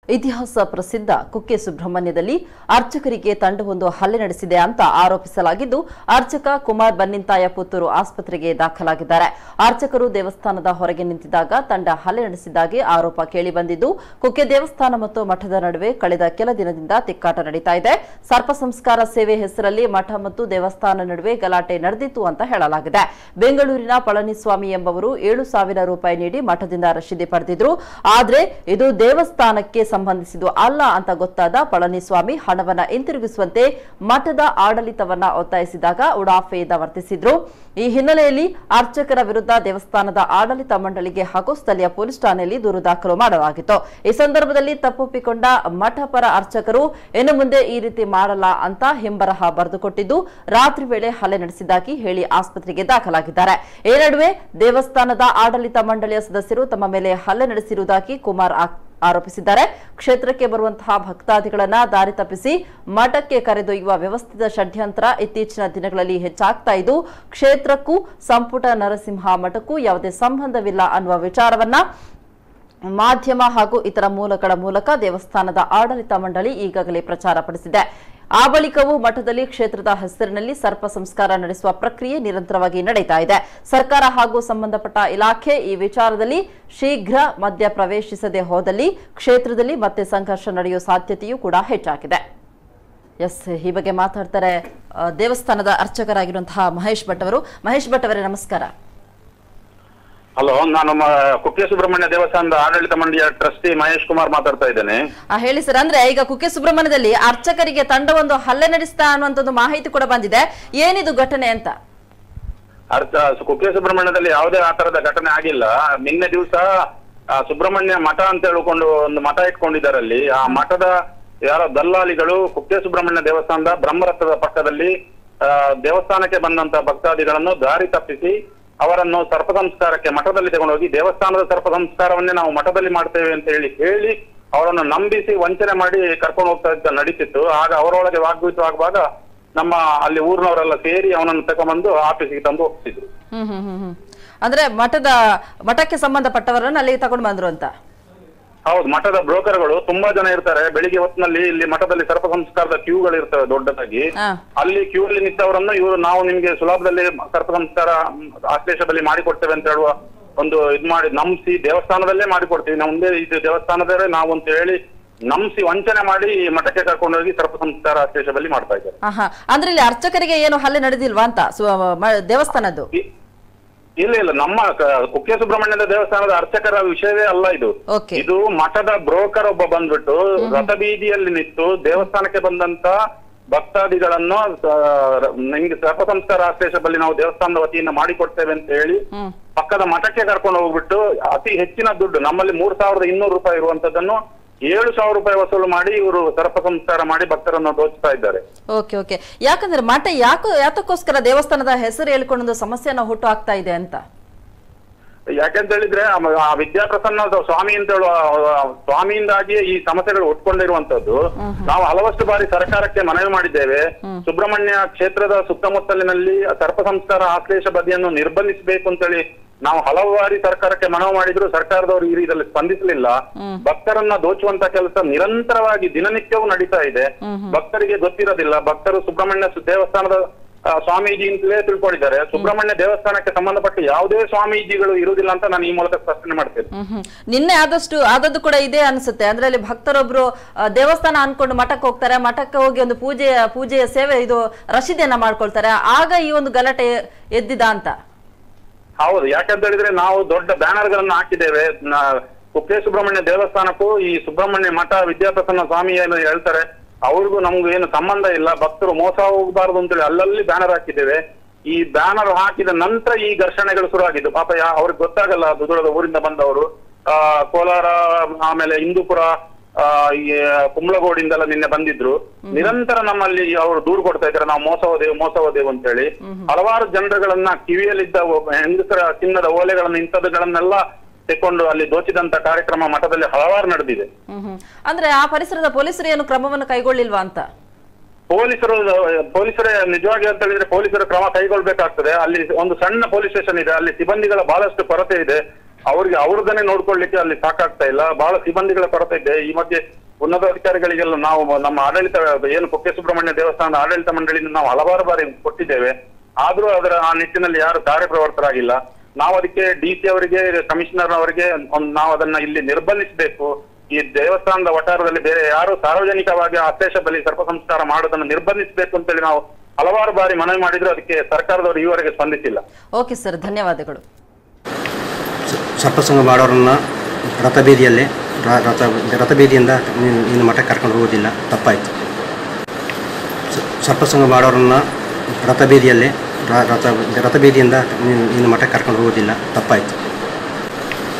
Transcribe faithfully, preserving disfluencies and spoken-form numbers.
ಇತಿಹಾಸ ಪ್ರಸಿದ್ಧ ಕುಕ್ಕೆ ಸುಬ್ರಹ್ಮಣ್ಯದಲ್ಲಿ ಅರ್ಚಕರಿಗೆ ತಂಡವೊಂದು ಹಲ್ಲೆ ನಡೆಸಿದೆ ಅಂತ ಆರೋಪಿಸಲಾಗಿದ್ದು ಅರ್ಚಕ ಕುಮಾರ್ ಬನ್ನಿಂತಾಯ ಪುತ್ತೂರು ಆಸ್ಪತ್ರೆಗೆ ದಾಖಲಾಗಿದ್ದಾರೆ. ಅರ್ಚಕರು ದೇವಸ್ಥಾನದ ಹೊರಗೆ ನಿಂತಿದ್ದಾಗ ತಂಡ ಹಲ್ಲೆ ನಡೆಸಿದ್ದಾಗಿ ಆರೋಪ ಕೇಳಿಬಂದಿದ್ದು ಕುಕ್ಕೆ ದೇವಸ್ಥಾನ ಮತ್ತು ಮಠದ ನಡುವೆ ಕಳೆದ ಕೆಲ ದಿನದಿಂದ ತಿಕ್ಕಾಟ ನಡೀತಾ ಇದೆ. ಸರ್ಪ ಸಂಸ್ಕಾರ ಸೇವೆ ಹೆಸರಲ್ಲಿ ಮಠ ಮತ್ತು ದೇವಸ್ಥಾನ ನಡುವೆ ಗಲಾಟೆ ನಡೆದಿತ್ತು ಅಂತ ಹೇಳಲಾಗಿದೆ. ಬೆಂಗಳೂರಿನ ಪಳನಿಸ್ವಾಮಿ ಎಂಬವರು ಏಳು ಸಾವಿರ ರೂಪಾಯಿ ನೀಡಿ ಮಠದಿಂದ ರಶೀದಿ ಪಡೆದಿದ್ರು. ಆದರೆ ಇದು ದೇವಸ್ಥಾನಕ್ಕೆ ಸಂಬಂಧಿಸಿದ್ದು ಅಲ್ಲ ಅಂತ ಗೊತ್ತಾದ ಪಳನಿಸ್ವಾಮಿ ಹಣವನ್ನ ಹಿಂತಿರುಗಿಸುವಂತೆ ಮಠದ ಆಡಳಿತವನ್ನ ಒತ್ತಾಯಿಸಿದಾಗ ಉಡಾಫೆಯಿಂದ ವರ್ತಿಸಿದ್ರು. ಈ ಹಿನ್ನೆಲೆಯಲ್ಲಿ ಅರ್ಚಕರ ವಿರುದ್ಧ ದೇವಸ್ಥಾನದ ಆಡಳಿತ ಮಂಡಳಿಗೆ ಹಾಗೂ ಸ್ಥಳೀಯ ಪೊಲೀಸ್ ಠಾಣೆಯಲ್ಲಿ ದೂರು ದಾಖಲು ಮಾಡಲಾಗಿತ್ತು. ಈ ಸಂದರ್ಭದಲ್ಲಿ ತಪ್ಪೊಪ್ಪಿಕೊಂಡ ಮಠ ಪರ ಅರ್ಚಕರು ಇನ್ನು ಮುಂದೆ ಈ ರೀತಿ ಮಾಡಲ್ಲ ಅಂತ ಹಿಂಬರಹ ಬರೆದುಕೊಟ್ಟಿದ್ದು ರಾತ್ರಿ ವೇಳೆ ಹಲ್ಲೆ ನಡೆಸಿದ್ದಾಗಿ ಹೇಳಿ ಆಸ್ಪತ್ರೆಗೆ ದಾಖಲಾಗಿದ್ದಾರೆ. ಈ ನಡುವೆ ದೇವಸ್ಥಾನದ ಆಡಳಿತ ಮಂಡಳಿಯ ಸದಸ್ಯರು ತಮ್ಮ ಮೇಲೆ ಹಲ್ಲೆ ನಡೆಸಿರುವುದಾಗಿ ಕುಮಾರ್ ಆರೋಪಿಸಿದ್ದಾರೆ. ಕ್ಷೇತ್ರಕ್ಕೆ ಬರುವಂತಹ ಭಕ್ತಾದಿಗಳನ್ನ ದಾರಿ ತಪ್ಪಿಸಿ ಮಠಕ್ಕೆ ಕರೆದೊಯ್ಯುವ ವ್ಯವಸ್ಥಿತ ಷಡ್ಯಂತ್ರ ಇತ್ತೀಚಿನ ದಿನಗಳಲ್ಲಿ ಹೆಚ್ಚಾಗ್ತಾ ಇದ್ದು ಕ್ಷೇತ್ರಕ್ಕೂ ಸಂಪುಟ ನರಸಿಂಹ ಮಠಕ್ಕೂ ಯಾವುದೇ ಸಂಬಂಧವಿಲ್ಲ ಅನ್ನುವ ವಿಚಾರವನ್ನ ಮಾಧ್ಯಮ ಹಾಗೂ ಇತರ ಮೂಲಗಳ ಮೂಲಕ ದೇವಸ್ಥಾನದ ಆಡಳಿತ ಮಂಡಳಿ ಈಗಾಗಲೇ ಪ್ರಚಾರ ಪಡಿಸಿದೆ. ಆ ಬಳಿಕವೂ ಮಠದಲ್ಲಿ ಕ್ಷೇತ್ರದ ಹೆಸರಿನಲ್ಲಿ ಸರ್ಪ ಸಂಸ್ಕಾರ ನಡೆಸುವ ಪ್ರಕ್ರಿಯೆ ನಿರಂತರವಾಗಿ ನಡೀತಾ ಇದೆ. ಸರ್ಕಾರ ಹಾಗೂ ಸಂಬಂಧಪಟ್ಟ ಇಲಾಖೆ ಈ ವಿಚಾರದಲ್ಲಿ ಶೀಘ್ರ ಮಧ್ಯ ಪ್ರವೇಶಿಸದೆ ಹೋದಲ್ಲಿ ಕ್ಷೇತ್ರದಲ್ಲಿ ಮತ್ತೆ ಸಂಘರ್ಷ ನಡೆಯುವ ಸಾಧ್ಯತೆಯೂ ಕೂಡ ಹೆಚ್ಚಾಗಿದೆ. ಎಸ್, ಈ ಬಗ್ಗೆ ಮಾತಾಡ್ತಾರೆ ದೇವಸ್ಥಾನದ ಅರ್ಚಕರಾಗಿರುವಂತಹ ಮಹೇಶ್ ಭಟ್ ಅವರು. ಮಹೇಶ್ ಭಟ್ ಅವರೇ, ನಮಸ್ಕಾರ. ಹಲೋ, ನಾನು ಕುಕ್ಕೆ ಸುಬ್ರಹ್ಮಣ್ಯ ದೇವಸ್ಥಾನದ ಆಡಳಿತ ಮಂಡಳಿಯ ಟ್ರಸ್ಟಿ ಮಹೇಶ್ ಕುಮಾರ್ ಮಾತಾಡ್ತಾ ಇದ್ದೇನೆ. ಹೇಳಿ ಸರ್. ಅಂದ್ರೆ ಈಗ ಕುಕ್ಕೆ ಸುಬ್ರಹ್ಮಣ್ಯದಲ್ಲಿ ಅರ್ಚಕರಿಗೆ ತಂಡವೊಂದು ಹಲ್ಲೆ ನಡೆಸ್ತಾ ಅನ್ನುವಂಥದ್ದು ಮಾಹಿತಿ ಕೂಡ ಬಂದಿದೆ. ಏನಿದು ಘಟನೆ ಅಂತ? ಅರ್ಚ ಕುಕ್ಕೆ ಸುಬ್ರಹ್ಮಣ್ಯದಲ್ಲಿ ಯಾವುದೇ ಆ ತರದ ಘಟನೆ ಆಗಿಲ್ಲ. ನಿನ್ನೆ ದಿವಸ ಸುಬ್ರಹ್ಮಣ್ಯ ಮಠ ಅಂತ ಹೇಳ್ಕೊಂಡು ಒಂದು ಮಠ ಇಟ್ಕೊಂಡಿದ್ದಾರೆ. ಅಲ್ಲಿ ಆ ಮಠದ ಯಾರೋ ದಲ್ಲಾಳಿಗಳು ಕುಕ್ಕೆ ಸುಬ್ರಹ್ಮಣ್ಯ ದೇವಸ್ಥಾನದ ಬ್ರಹ್ಮರಥದ ಪಕ್ಕದಲ್ಲಿ ದೇವಸ್ಥಾನಕ್ಕೆ ಬಂದಂತ ಭಕ್ತಾದಿಗಳನ್ನು ದಾರಿ ತಪ್ಪಿಸಿ ಅವರನ್ನು ಸರ್ಪ ಸಂಸ್ಕಾರಕ್ಕೆ ಮಠದಲ್ಲಿ ತಗೊಂಡೋಗಿ ದೇವಸ್ಥಾನದ ಸರ್ಪ ಸಂಸ್ಕಾರವನ್ನೇ ನಾವು ಮಠದಲ್ಲಿ ಮಾಡ್ತೇವೆ ಅಂತ ಹೇಳಿ ಹೇಳಿ ಅವರನ್ನು ನಂಬಿಸಿ ವಂಚನೆ ಮಾಡಿ ಕರ್ಕೊಂಡು ಹೋಗ್ತಾ ಇದ್ದ ನಡೀತಿತ್ತು. ಆಗ ಅವರೊಳಗೆ ವಾಗ್ವಿತವಾಗುವಾಗ ನಮ್ಮ ಅಲ್ಲಿ ಊರಿನವರೆಲ್ಲ ಸೇರಿ ಅವನನ್ನು ತಗೊಂಡ್ಬಂದು ಆಫೀಸಿಗೆ ತಂದು ಹೋಗ್ತಿದ್ರು. ಹ್ಮ್ ಹ್ಮ್ ಹ್ಮ್ ಅಂದ್ರೆ ಮಠದ ಮಠಕ್ಕೆ ಸಂಬಂಧಪಟ್ಟವರನ್ನು ಅಲ್ಲಿಗೆ ತಗೊಂಡು ಬಂದ್ರು ಅಂತ? ಹೌದು, ಮಠದ ಬ್ರೋಕರ್ಗಳು ತುಂಬಾ ಜನ ಇರ್ತಾರೆ. ಬೆಳಿಗ್ಗೆ ಹೊತ್ತಿನಲ್ಲಿ ಇಲ್ಲಿ ಮಠದಲ್ಲಿ ಸರ್ಪ ಸಂಸ್ಕಾರದ ಕ್ಯೂಗಳು ಇರ್ತವೆ ದೊಡ್ಡದಾಗಿ. ಅಲ್ಲಿ ಕ್ಯೂ ಅಲ್ಲಿ ನಿಂತವರನ್ನು ಇವರು ನಾವು ನಿಮ್ಗೆ ಸುಲಭದಲ್ಲಿ ಸರ್ಪ ಸಂಸ್ಕಾರ ಆಶ್ಲೇಷದಲ್ಲಿ ಮಾಡಿಕೊಡ್ತೇವೆ ಅಂತ ಹೇಳುವ ಒಂದು ಇದ್ ಮಾಡಿ ನಂಬಿಸಿ ದೇವಸ್ಥಾನದಲ್ಲೇ ಮಾಡಿಕೊಡ್ತೀವಿ, ನಾವು ಮುಂದೆ ಇದು ದೇವಸ್ಥಾನದಲ್ಲೇ ನಾವು ಅಂತ ಹೇಳಿ ನಂಬಿಸಿ ವಂಚನೆ ಮಾಡಿ ಮಠಕ್ಕೆ ಕರ್ಕೊಂಡೋಗಿ ಸರ್ಪ ಸಂಸ್ಕಾರ ಆಶ್ಲೇಷದಲ್ಲಿ ಮಾಡ್ತಾ ಇದ್ದಾರೆ. ಅಂದ್ರೆ ಇಲ್ಲಿ ಅರ್ಚಕರಿಗೆ ಏನು ಹಲ್ಲೆ ನಡೆದಿಲ್ವಾ ಅಂತ ದೇವಸ್ಥಾನದ್ದು? ಇಲ್ಲ ಇಲ್ಲ, ನಮ್ಮ ಕುಕ್ಕೆ ಸುಬ್ರಹ್ಮಣ್ಯದ ದೇವಸ್ಥಾನದ ಅರ್ಚಕರ ವಿಷಯವೇ ಅಲ್ಲ ಇದು. ಇದು ಮಠದ ಬ್ರೋಕರ್ ಒಬ್ಬ ಬಂದ್ಬಿಟ್ಟು ರಥಬೀದಿಯಲ್ಲಿ ನಿಂತು ದೇವಸ್ಥಾನಕ್ಕೆ ಬಂದಂತ ಭಕ್ತಾದಿಗಳನ್ನು ನಿಮ್ಗೆ ಸರ್ಪ ಸಂಸ್ಕಾರ ಆಶ್ಲೇಷದಲ್ಲಿ ನಾವು ದೇವಸ್ಥಾನದ ವತಿಯಿಂದ ಮಾಡಿಕೊಡ್ತೇವೆ ಅಂತ ಹೇಳಿ ಪಕ್ಕದ ಮಠಕ್ಕೆ ಕರ್ಕೊಂಡು ಹೋಗ್ಬಿಟ್ಟು ಅತಿ ಹೆಚ್ಚಿನ ದುಡ್ಡು, ನಮ್ಮಲ್ಲಿ ಮೂರ್ ಸಾವಿರದ ಇನ್ನೂರು ರೂಪಾಯಿ ಇರುವಂತದ್ದನ್ನು ಏಳು ಸಾವಿರ ರೂಪಾಯಿ ವಸೂಲು ಮಾಡಿ ಇವರು ಸರ್ಪ ಸಂಸ್ಕಾರ ಮಾಡಿ ಭಕ್ತರನ್ನು ದೋಚಿಸ್ತಾ ಇದ್ದಾರೆ. ಓಕೆ ಓಕೆ ಯಾಕಂದ್ರೆ ಮಠ ಯಾಕೆ ಯಾತಕ್ಕೋಸ್ಕರ ದೇವಸ್ಥಾನದ ಹೆಸರು ಹೇಳ್ಕೊಂಡು ಸಮಸ್ಯೆನ ಹುಟ್ಟು ಆಗ್ತಾ ಇದೆ ಅಂತ? ಯಾಕೆಂತ ಹೇಳಿದ್ರೆ ಆ ವಿದ್ಯಾಪ್ರಸನ್ನ ಸ್ವಾಮಿ ಅಂತ ಹೇಳುವ ಸ್ವಾಮಿಯಿಂದಾಗಿಯೇ ಈ ಸಮಸ್ಯೆಗಳು ಉಟ್ಕೊಂಡಿರುವಂತದ್ದು. ನಾವು ಹಲವಷ್ಟು ಬಾರಿ ಸರ್ಕಾರಕ್ಕೆ ಮನವಿ ಮಾಡಿದ್ದೇವೆ. ಸುಬ್ರಹ್ಮಣ್ಯ ಕ್ಷೇತ್ರದ ಸುತ್ತಮುತ್ತಲಿನಲ್ಲಿ ಸರ್ಪ ಸಂಸ್ಕಾರ ಆಶ್ಲೇಷ ಬದಿಯನ್ನು ನಿರ್ಬಂಧಿಸಬೇಕು ಅಂತೇಳಿ ನಾವು ಹಲವು ಬಾರಿ ಸರ್ಕಾರಕ್ಕೆ ಮನವಿ ಮಾಡಿದ್ರು. ಸರ್ಕಾರದವರು ಈ ರೀತಿಯಲ್ಲಿ ಸ್ಪಂದಿಸಲಿಲ್ಲ. ಭಕ್ತರನ್ನ ದೋಚುವಂತ ಕೆಲಸ ನಿರಂತರವಾಗಿ ದಿನನಿತ್ಯವೂ ನಡೀತಾ ಇದೆ. ಭಕ್ತರಿಗೆ ಗೊತ್ತಿರೋದಿಲ್ಲ. ಭಕ್ತರು ಸುಬ್ರಹ್ಮಣ್ಯ ದೇವಸ್ಥಾನದ ಸ್ವಾಮೀಜಿ ಅಂತಲೇ ತಿಳ್ಕೊಂಡಿದ್ದಾರೆ. ಸುಬ್ರಹ್ಮಣ್ಯ ದೇವಸ್ಥಾನಕ್ಕೆ ಸಂಬಂಧಪಟ್ಟ ಯಾವುದೇ ಸ್ವಾಮೀಜಿಗಳು ಇರುವುದಿಲ್ಲ ಅಂತ ನಾನು ಈ ಮೂಲಕ ಸ್ಪಷ್ಟನೆ ಮಾಡ್ತೇನೆ. ನಿನ್ನೆ ಆದಷ್ಟು ಆದದ್ದು ಕೂಡ ಇದೆ ಅನ್ಸುತ್ತೆ. ಅಂದ್ರೆ ಅಲ್ಲಿ ಭಕ್ತರೊಬ್ರು ದೇವಸ್ಥಾನ ಅನ್ಕೊಂಡು ಮಠಕ್ಕೆ ಹೋಗ್ತಾರೆ, ಮಠಕ್ಕೆ ಹೋಗಿ ಒಂದು ಪೂಜೆಯ ಪೂಜೆಯ ಸೇವೆ ಇದು ರಶೀದಿಯನ್ನ ಮಾಡ್ಕೊಳ್ತಾರೆ. ಆಗ ಈ ಒಂದು ಗಲಾಟೆ ಎದ್ದಿದ ಅಂತ? ಹೌದು, ಯಾಕಂತ ಹೇಳಿದ್ರೆ ನಾವು ದೊಡ್ಡ ಬ್ಯಾನರ್ ಗಳನ್ನ ಹಾಕಿದ್ದೇವೆ. ಕುಕ್ಕೆ ಸುಬ್ರಹ್ಮಣ್ಯ ದೇವಸ್ಥಾನಕ್ಕೂ ಈ ಸುಬ್ರಹ್ಮಣ್ಯ ಮಠ ವಿದ್ಯಾಪ್ರಸನ್ನ ಸ್ವಾಮಿ ಏನು ಹೇಳ್ತಾರೆ ಅವ್ರಿಗೂ ನಮ್ಗೂ ಏನು ಸಂಬಂಧ ಇಲ್ಲ, ಭಕ್ತರು ಮೋಸ ಹೋಗಬಾರದು ಅಂತೇಳಿ ಅಲ್ಲಲ್ಲಿ ಬ್ಯಾನರ್ ಹಾಕಿದ್ದೇವೆ. ಈ ಬ್ಯಾನರ್ ಹಾಕಿದ ನಂತರ ಈ ಘರ್ಷಣೆಗಳು ಶುರುವಾಗಿದ್ದು. ಪಾಪ ಯಾ ಅವ್ರಿಗೆ ಗೊತ್ತಾಗಲ್ಲ, ದುದೂರದ ಊರಿಂದ ಬಂದವರು ಆ ಕೋಲಾರ ಆಮೇಲೆ ಹಿಂದೂಪುರ ಆ ಈ ಕುಂಬ್ಳಗೋಡಿಂದೆಲ್ಲ ನಿನ್ನೆ ಬಂದಿದ್ರು. ನಿರಂತರ ನಮ್ಮಲ್ಲಿ ಅವರು ದೂರು ಕೊಡ್ತಾ ಇದ್ದಾರೆ, ನಾವು ಮೋಸ ಹೋದೆವು ಮೋಸ ಹೋದೆವು ಅಂತ ಹೇಳಿ. ಹಲವಾರು ಜನರುಗಳನ್ನ ಕಿವಿಯಲ್ಲಿದ್ದ ಹೆಂಗಸರ ಚಿನ್ನದ ಓಲೆಗಳನ್ನ ಇಂಥದ್ದುಗಳನ್ನೆಲ್ಲ ತೆಕ್ಕೊಂಡು ಅಲ್ಲಿ ದೋಚಿದಂತ ಕಾರ್ಯಕ್ರಮ ಮಠದಲ್ಲಿ ಹಲವಾರು ನಡೆದಿದೆ. ಅಂದ್ರೆ ಆ ಪರಿಸರದ ಪೊಲೀಸರು ಏನು ಕ್ರಮವನ್ನು ಕೈಗೊಳ್ಳಿಲ್ವಾ ಅಂತ? ಪೊಲೀಸರು ಪೊಲೀಸರೇ ನಿಜವಾಗಿ ಅಂತ ಹೇಳಿದ್ರೆ ಪೊಲೀಸರು ಕ್ರಮ ಕೈಗೊಳ್ಬೇಕಾಗ್ತದೆ. ಅಲ್ಲಿ ಒಂದು ಸಣ್ಣ ಪೊಲೀಸ್ ಸ್ಟೇಷನ್ ಇದೆ, ಅಲ್ಲಿ ಸಿಬ್ಬಂದಿಗಳ ಬಹಳಷ್ಟು ಕೊರತೆ ಇದೆ. ಅವ್ರಿಗೆ ಅವ್ರದನ್ನೇ ನೋಡ್ಕೊಳ್ಳಿಕ್ಕೆ ಅಲ್ಲಿ ಸಾಕಾಗ್ತಾ ಇಲ್ಲ. ಬಹಳ ಸಿಬ್ಬಂದಿಗಳ ಕೊರತೆ ಇದೆ. ಈ ಮಧ್ಯೆ ಉನ್ನತಾಧಿಕಾರಿಗಳಿಗೆಲ್ಲ ನಾವು ನಮ್ಮ ಆಡಳಿತ ಏನು ಕುಕ್ಕೆ ಸುಬ್ರಹ್ಮಣ್ಯ ದೇವಸ್ಥಾನದ ಆಡಳಿತ ಮಂಡಳಿಯಿಂದ ನಾವು ಹಲವಾರು ಬಾರಿ ಕೊಟ್ಟಿದ್ದೇವೆ. ಆದ್ರೂ ಅದರ ಆ ನಿಟ್ಟಿನಲ್ಲಿ ಯಾರು ಕಾರ್ಯಪ್ರವರ್ತರಾಗಿಲ್ಲ. ನಾವು ಅದಕ್ಕೆ ಡಿ ಸಿ ಅವರಿಗೆ, ಕಮಿಷನರ್ ಅವರಿಗೆ ಒಂದು ನಾವು ಅದನ್ನ ಇಲ್ಲಿ ನಿರ್ಬಂಧಿಸಬೇಕು. ಈ ದೇವಸ್ಥಾನದ ವಠಾರದಲ್ಲಿ ಬೇರೆ ಯಾರು ಸಾರ್ವಜನಿಕವಾಗಿ ಅಶೇಷ ಬಲಿ ಸರ್ಪ ಸಂಸ್ಕಾರ ಮಾಡೋದನ್ನು ನಿರ್ಬಂಧಿಸಬೇಕು ಅಂತೇಳಿ ನಾವು ಹಲವಾರು ಬಾರಿ ಮನವಿ ಮಾಡಿದ್ರು. ಅದಕ್ಕೆ ಸರ್ಕಾರದವರು ಈವರೆಗೆ ಸ್ಪಂದಿಸಿಲ್ಲ. ಓಕೆ ಸರ್, ಧನ್ಯವಾದಗಳು. ಸರ್ಪಸಂಗ ಮಾಡೋರನ್ನ ರಥಬೀದಿಯಲ್ಲೇ ರಥ ರಥಬೀದಿಯಿಂದ ಇನ್ನು ಮಠಕ್ಕೆ ಕರ್ಕೊಂಡು ಹೋಗೋದಿಲ್ಲ, ತಪ್ಪಾಯಿತು. ಸರ್ಪಸಂಗ ಮಾಡೋರನ್ನ ರಥಬೀದಿಯಲ್ಲೇ ರಥ ರಥಬೀದಿಯಿಂದ ಇನ್ನು ಮಠಕ್ಕೆ ಕರ್ಕೊಂಡು ಹೋಗೋದಿಲ್ಲ, ತಪ್ಪಾಯಿತು.